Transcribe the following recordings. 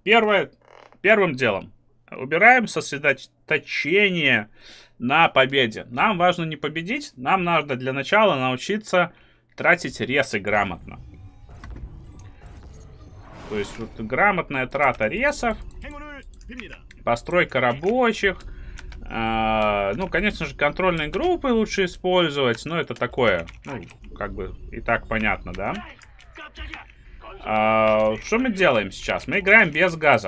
Первым делом убираем сосредоточение на победе. Нам важно не победить, нам надо для начала научиться тратить ресы грамотно. То есть вот грамотная трата ресов, постройка рабочих. Ну, конечно же, контрольные группы лучше использовать, но это такое, ну, как бы и так понятно, да? Что мы делаем сейчас? Мы играем без газа.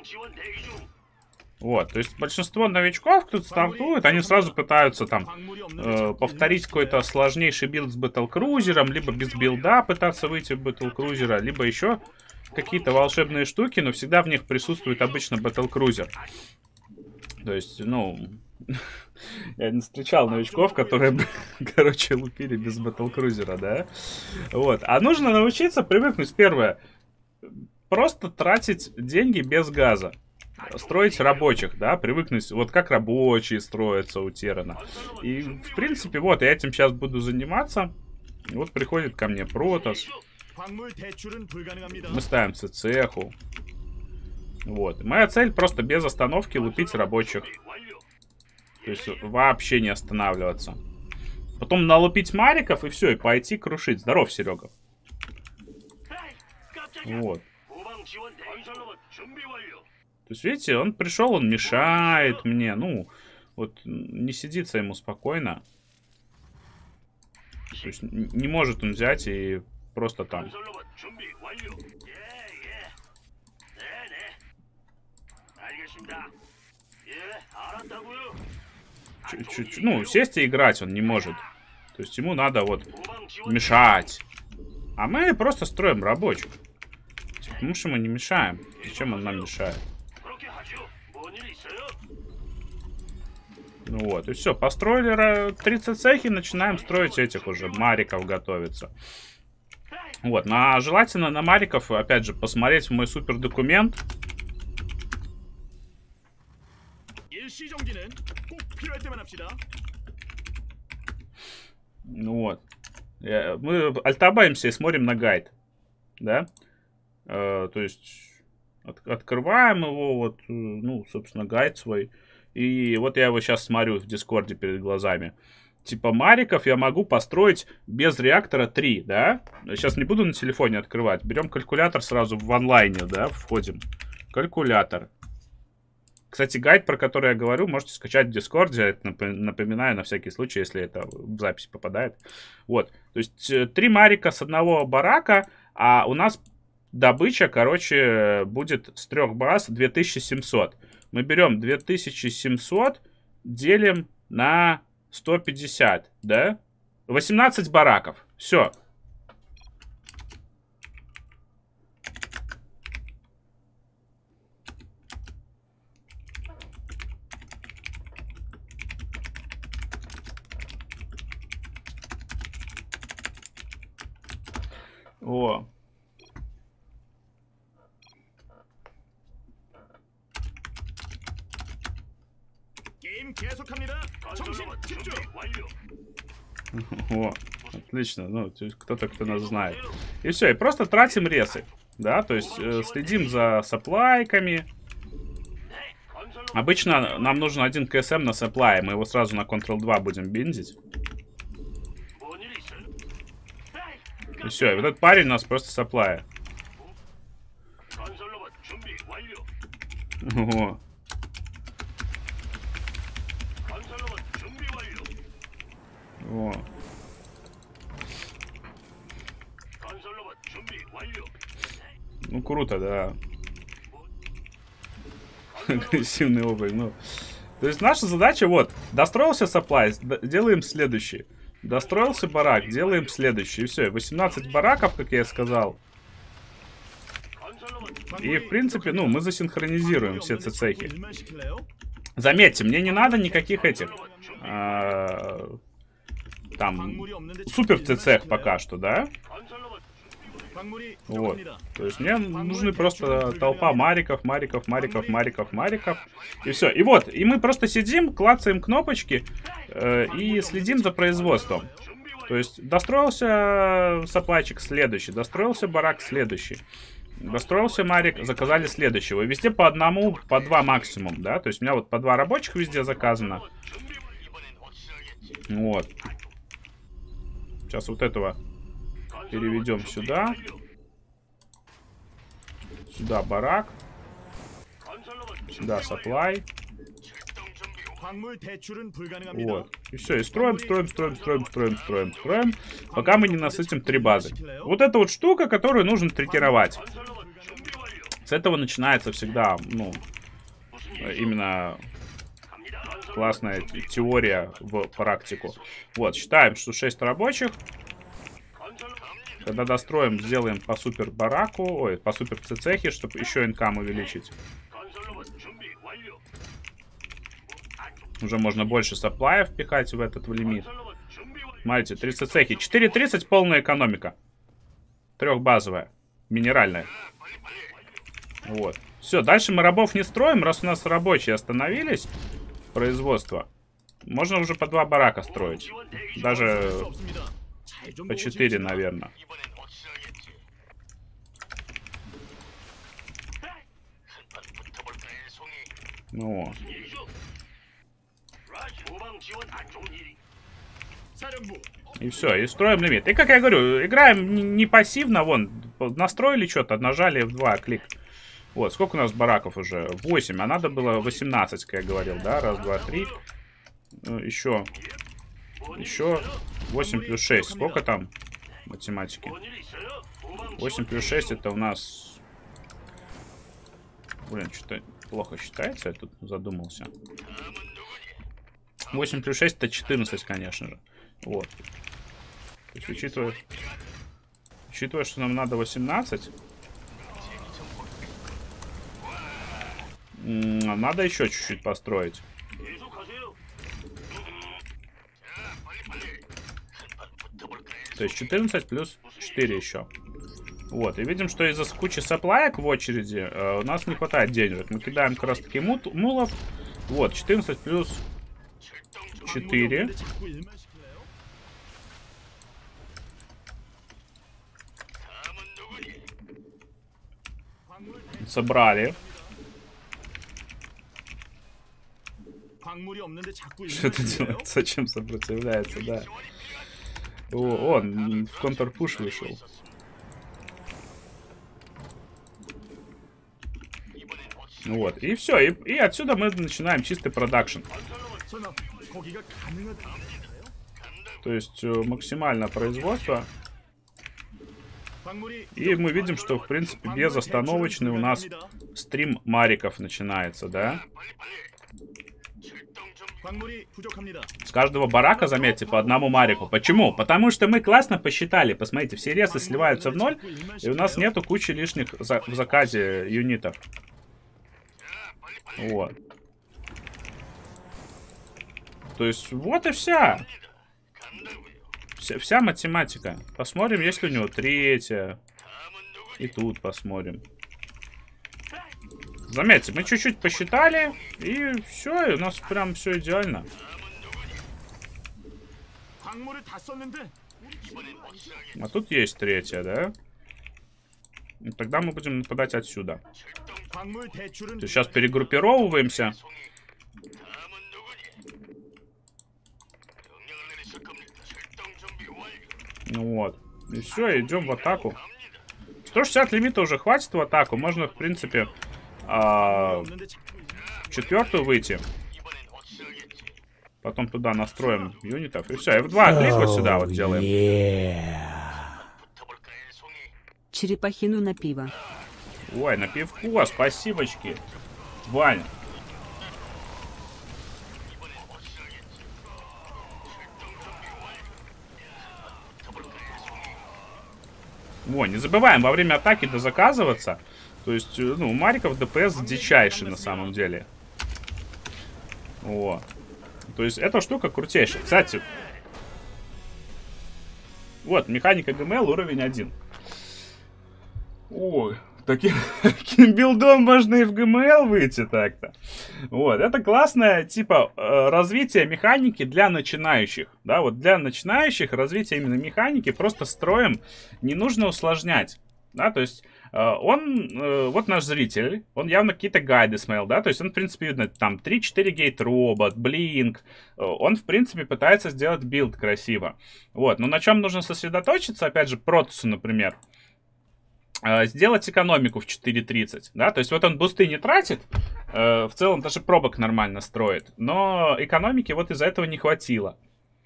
Вот, то есть большинство новичков, кто стартует, они сразу пытаются там повторить какой-то сложнейший билд с батлкрузером, либо без билда пытаться выйти в батлкрузера, либо еще какие-то волшебные штуки, но всегда в них присутствует обычно батлкрузер. То есть, ну, я не встречал новичков, которые, короче, лупили без батлкрузера, да? Вот, а нужно научиться привыкнуть, первое, просто тратить деньги без газа. Строить рабочих, да, привыкнуть, вот как рабочие строятся у Террана. И, в принципе, вот, я этим сейчас буду заниматься. Вот приходит ко мне Протос. Мы ставим цеху. Вот. Моя цель просто без остановки лупить рабочих. То есть вообще не останавливаться. Потом налупить мариков и все, и пойти крушить. Здоров, Серега. Вот. То есть, видите, он пришел, он мешает мне. Ну, вот не сидится ему спокойно. То есть не может он взять и просто там. Ну, сесть и играть он не может. То есть ему надо вот мешать. А мы просто строим рабочих. Потому что мы не мешаем. Зачем он нам мешает? Ну вот, и все, построили 30 цехи, начинаем строить этих уже, мариков готовиться. Вот, желательно на мариков, опять же, посмотреть в мой супер документ. Ну вот. Мы альтабаемся и смотрим на гайд. Да? То есть, открываем его, вот, ну, собственно, гайд свой. И вот я его сейчас смотрю в Дискорде перед глазами. Типа мариков я могу построить без реактора 3, да? Сейчас не буду на телефоне открывать. Берем калькулятор сразу в онлайне, да, входим. Калькулятор. Кстати, гайд, про который я говорю, можете скачать в Дискорде. Напоминаю на всякий случай, если это в запись попадает. Вот. То есть 3 марика с одного барака, а у нас добыча, короче, будет с 3 баз 2700. Мы берем 2700, делим на 150, да? 18 бараков. Все. О. О, отлично. Ну, кто-то, кто нас знает. И все, и просто тратим ресы. Да, то есть следим за саплайками. Обычно нам нужен один КСМ на саплае. Мы его сразу на Ctrl-2 будем биндить. И все, и вот этот парень у нас просто саплая. О. О. Ну, круто, да. Агрессивный облик, ну. То есть наша задача, вот, достроился саплай, делаем следующий. Достроился барак, делаем следующий. И все, 18 бараков, как я сказал. И, в принципе, ну, мы засинхронизируем все цехи. Заметьте, мне не надо никаких этих... там, супер цех пока что, да? Вот. То есть мне нужны просто толпа мариков. И все. И вот, и мы просто сидим, клацаем кнопочки и следим за производством. То есть достроился саплайчик следующий, достроился барак следующий. Достроился Марик, заказали следующего. Везде по одному, по два максимум, да? То есть у меня вот по два рабочих везде заказано. Вот. Сейчас вот этого переведем сюда. Сюда барак. Сюда supply. Вот. И все, и строим, пока мы не насытим 3 базы. Вот эта вот штука, которую нужно третировать. С этого начинается всегда, ну, именно классная теория в практику. Вот, считаем, что 6 рабочих. Когда достроим, сделаем по супер бараку, ой, по супер цехе, чтобы еще инкам увеличить. Уже можно больше сапплаев впихать в этот лимит. Смотрите, 30 цехи. 4.30 полная экономика. Трехбазовая. Минеральная. Вот. Все, дальше мы рабов не строим. Раз у нас рабочие остановились, производство, можно уже по 2 барака строить. Даже по 4, наверное. Ну. И все, и строим лимит. И как я говорю, играем не пассивно, вон, настроили что-то, нажали F2, клик. Вот, сколько у нас бараков уже? 8, а надо было 18, как я говорил, да? Раз, два, три. Еще 8 плюс 6. Сколько там математики? 8 плюс 6 это у нас... Блин, что-то плохо считается, я тут задумался. 8 плюс 6 это 14, конечно же. Вот. То есть, учитывая, что нам надо 18, надо еще чуть-чуть построить. То есть 14 плюс 4 еще. Вот, и видим, что из-за кучи саплаек в очереди у нас не хватает денег. Мы кидаем как раз таки мулов. Вот, 14 плюс 4. Собрали. Что это делает? Зачем сопротивляется, да. О, он в контрпуш вышел. Вот, и все. И отсюда мы начинаем чистый продакшн. То есть максимальное производство. И мы видим, что, в принципе, безостановочный у нас стрим мариков начинается, да? С каждого барака, заметьте, по одному марику. Почему? Потому что мы классно посчитали. Посмотрите, все ресы сливаются в ноль, и у нас нету кучи лишних в заказе юнитов. Вот. То есть, вот и вся. Вся математика. Посмотрим, есть ли у него третья. И тут посмотрим. Заметьте, мы чуть-чуть посчитали, и все, и у нас прям все идеально. А тут есть третья, да? И тогда мы будем нападать отсюда. То есть сейчас перегруппировываемся. Ну вот. И все, идем в атаку. 160 лимита уже хватит в атаку. Можно, в принципе, четвертую выйти. Потом туда настроим юнитов. И все, F2 клик вот сюда вот делаем. Черепахину на пиво. Ой, на пивко, спасибочки. Вань. Во, не забываем во время атаки дозаказываться. То есть, ну, у мариков ДПС дичайший на самом деле. О. То есть, эта штука крутейшая. Кстати, вот, механика ГМЛ уровень 1. Ой, таким билдом можно и в ГМЛ выйти так-то. Вот, это классное, типа, развитие механики для начинающих. Да, вот для начинающих развитие именно механики просто строим, не нужно усложнять. Да, то есть, Вот наш зритель, он явно какие-то гайды смотрел, да, то есть он, в принципе, видно, там 3-4 Gate Robot, Blink, он, в принципе, пытается сделать билд красиво. Вот, но на чем нужно сосредоточиться, опять же, Протусу, например, сделать экономику в 4.30, да, то есть вот он бусты не тратит, в целом даже пробок нормально строит, но экономики вот из-за этого не хватило.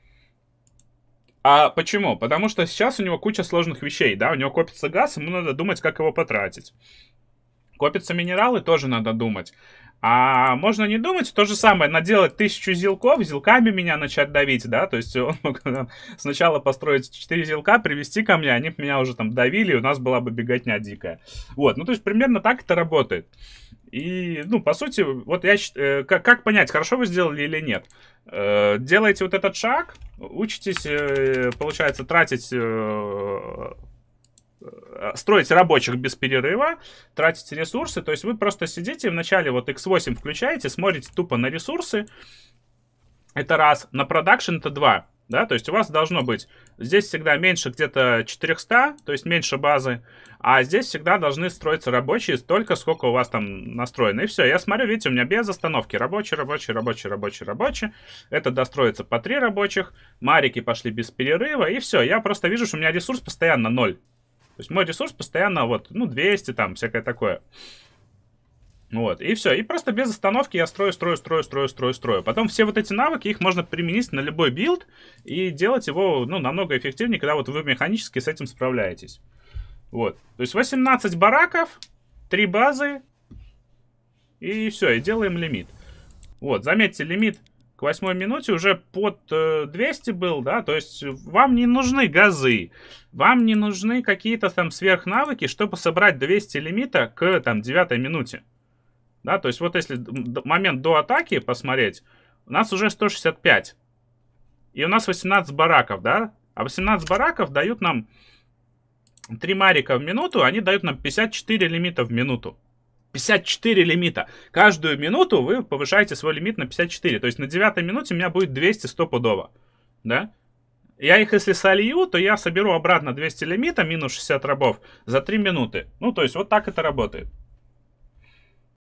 А почему? Потому что сейчас у него куча сложных вещей, да, у него копится газ, ему надо думать, как его потратить. Копятся минералы, тоже надо думать. А можно не думать, то же самое, наделать 1000 зилков, зилками меня начать давить, да, то есть он мог сначала построить 4 зилка, привести ко мне, они бы меня уже там давили, и у нас была бы беготня дикая. Вот, ну то есть примерно так это работает. И, ну, по сути, вот я считаю, как понять, хорошо вы сделали или нет? Делаете вот этот шаг, учитесь, получается, тратить... строить рабочих без перерыва, тратите ресурсы, то есть вы просто сидите, вначале вот X8 включаете, смотрите тупо на ресурсы, это раз, на продакшн это 2, да, то есть у вас должно быть, здесь всегда меньше где-то 400, то есть меньше базы, а здесь всегда должны строиться рабочие столько, сколько у вас там настроено, и все, я смотрю, видите, у меня без остановки, рабочий, это достроится по 3 рабочих, марики пошли без перерыва, и все, я просто вижу, что у меня ресурс постоянно 0. То есть мой ресурс постоянно вот, ну, 200 там, всякое такое. Вот, и все. И просто без остановки я строю. Потом все вот эти навыки, их можно применить на любой билд и делать его, ну, намного эффективнее, когда вот вы механически с этим справляетесь. Вот. То есть 18 бараков, 3 базы, и все, и делаем лимит. Вот, заметьте, лимит к 8 минуте уже под 200 был, да, то есть вам не нужны газы, вам не нужны какие-то там сверхнавыки, чтобы собрать 200 лимита к там 9 минуте. Да, то есть вот если момент до атаки посмотреть, у нас уже 165. И у нас 18 бараков, да, а 18 бараков дают нам 3 марика в минуту, они дают нам 54 лимита в минуту. 54 лимита. Каждую минуту вы повышаете свой лимит на 54. То есть на 9 минуте у меня будет 200 стопудово. Да? Я их если солью, то я соберу обратно 200 лимита, минус 60 рабов, за 3 минуты. Ну, то есть вот так это работает.